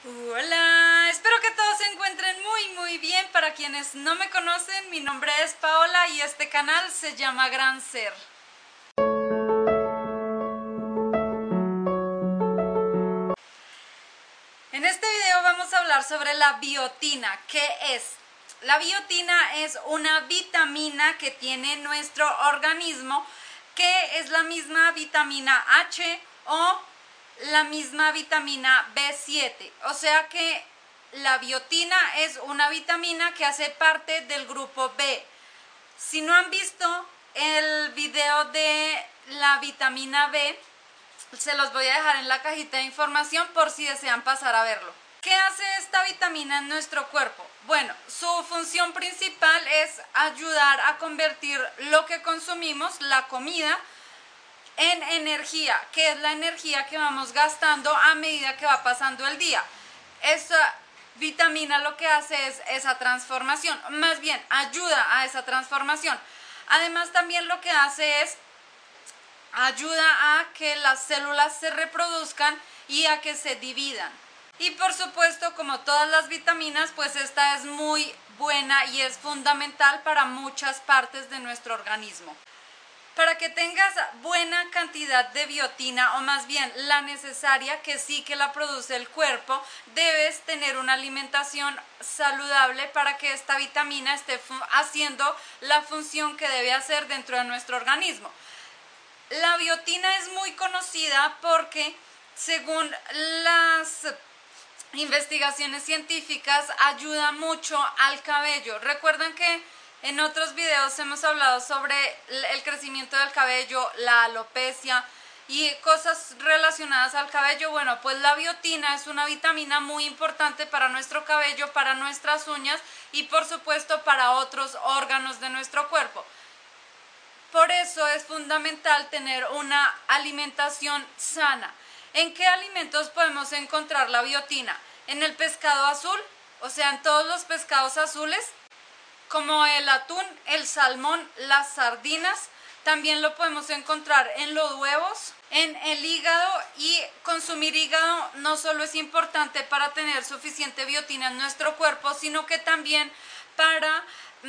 Hola, espero que todos se encuentren muy bien. Para quienes no me conocen, mi nombre es Paola y este canal se llama Gran Ser. En este video vamos a hablar sobre la biotina. ¿Qué es? La biotina es una vitamina que tiene nuestro organismo, que es la misma vitamina H o la misma vitamina B7. O sea que la biotina es una vitamina que hace parte del grupo B. Si no han visto el video de la vitamina B, se los voy a dejar en la cajita de información por si desean pasar a verlo. ¿Qué hace esta vitamina en nuestro cuerpo? Bueno, su función principal es ayudar a convertir lo que consumimos, la comida, en energía, que es la energía que vamos gastando a medida que va pasando el día. Esta vitamina lo que hace es esa transformación, más bien ayuda a esa transformación. Además también lo que hace es ayuda a que las células se reproduzcan y a que se dividan. Y por supuesto, como todas las vitaminas, pues esta es muy buena y es fundamental para muchas partes de nuestro organismo. Para que tengas buena cantidad de biotina, o más bien la necesaria, que sí que la produce el cuerpo, debes tener una alimentación saludable para que esta vitamina esté haciendo la función que debe hacer dentro de nuestro organismo. La biotina es muy conocida porque, según las investigaciones científicas, ayuda mucho al cabello. Recuerden que en otros videos hemos hablado sobre el crecimiento del cabello, la alopecia y cosas relacionadas al cabello. Bueno, pues la biotina es una vitamina muy importante para nuestro cabello, para nuestras uñas y por supuesto para otros órganos de nuestro cuerpo. Por eso es fundamental tener una alimentación sana. ¿En qué alimentos podemos encontrar la biotina? En el pescado azul, o sea, en todos los pescados azules, como el atún, el salmón, las sardinas. También lo podemos encontrar en los huevos, en el hígado, y consumir hígado no solo es importante para tener suficiente biotina en nuestro cuerpo, sino que también para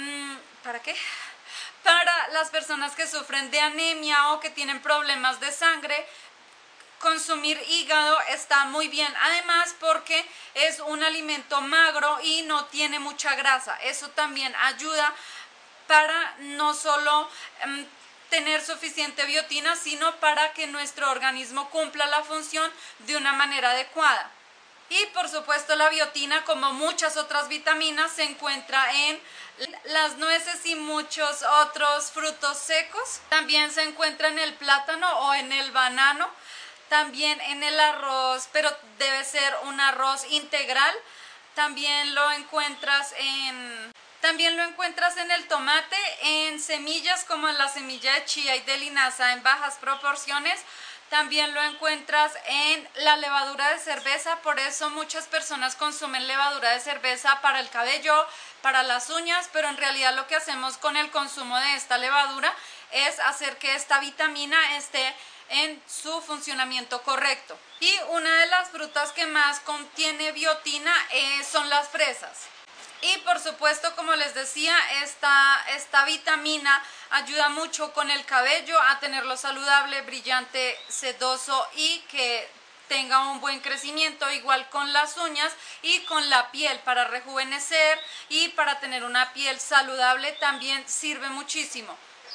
las personas que sufren de anemia o que tienen problemas de sangre. Consumir hígado está muy bien, además porque es un alimento magro y no tiene mucha grasa. Eso también ayuda para no solo tener suficiente biotina, sino para que nuestro organismo cumpla la función de una manera adecuada. Y por supuesto la biotina, como muchas otras vitaminas, se encuentra en las nueces y muchos otros frutos secos. También se encuentra en el plátano o en el banano. También en el arroz, pero debe ser un arroz integral. También lo encuentras en el tomate, en semillas como en la semilla de chía y de linaza en bajas proporciones. También lo encuentras en la levadura de cerveza, por eso muchas personas consumen levadura de cerveza para el cabello, para las uñas, pero en realidad lo que hacemos con el consumo de esta levadura es hacer que esta vitamina esté en su funcionamiento correcto. Y una de las frutas que más contiene biotina son las fresas. Y por supuesto, como les decía, esta vitamina ayuda mucho con el cabello a tenerlo saludable, brillante, sedoso y que tenga un buen crecimiento, igual con las uñas y con la piel, para rejuvenecer y para tener una piel saludable también sirve muchísimo.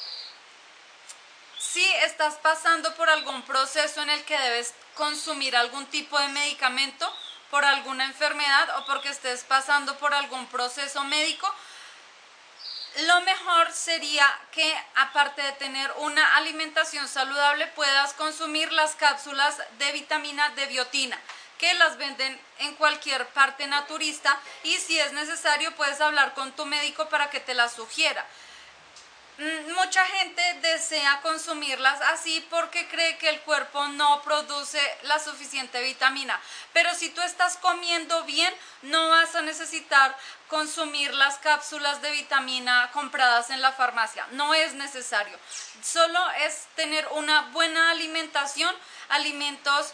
Si estás pasando por algún proceso en el que debes consumir algún tipo de medicamento por alguna enfermedad o porque estés pasando por algún proceso médico, lo mejor sería que, aparte de tener una alimentación saludable, puedas consumir las cápsulas de vitamina de biotina, que las venden en cualquier parte naturista, y si es necesario puedes hablar con tu médico para que te las sugiera. Mucha gente desea consumirlas así porque cree que el cuerpo no produce la suficiente vitamina, pero si tú estás comiendo bien, no vas a necesitar consumir las cápsulas de vitamina compradas en la farmacia. No es necesario, solo es tener una buena alimentación, alimentos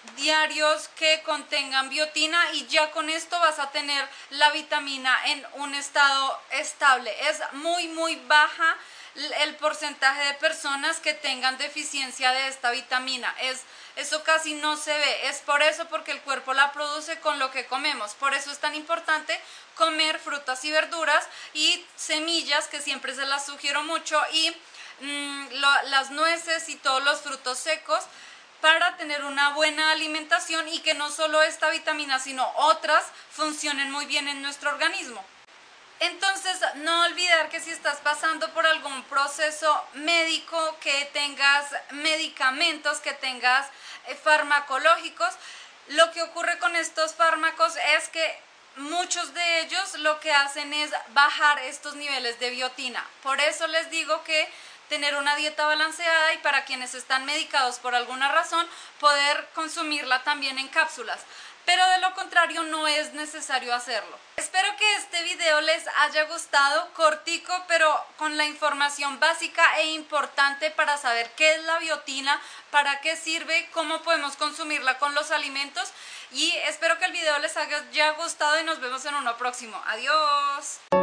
diarios que contengan biotina y ya con esto vas a tener la vitamina en un estado estable. Es muy baja el porcentaje de personas que tengan deficiencia de esta vitamina. Eso casi no se ve. Es por eso, porque el cuerpo la produce con lo que comemos. Por eso es tan importante comer frutas y verduras y semillas, que siempre se las sugiero mucho, y las nueces y todos los frutos secos, para tener una buena alimentación y que no solo esta vitamina sino otras funcionen muy bien en nuestro organismo. Entonces, no olvidar que si estás pasando por algún proceso médico, que tengas medicamentos, que tengas farmacológicos, lo que ocurre con estos fármacos es que muchos de ellos lo que hacen es bajar estos niveles de biotina. Por eso les digo que tener una dieta balanceada, y para quienes están medicados por alguna razón, poder consumirla también en cápsulas. Pero de lo contrario no es necesario hacerlo. Espero que este video les haya gustado, cortico pero con la información básica e importante para saber qué es la biotina, para qué sirve, cómo podemos consumirla con los alimentos, y espero que el video les haya gustado y nos vemos en uno próximo. Adiós.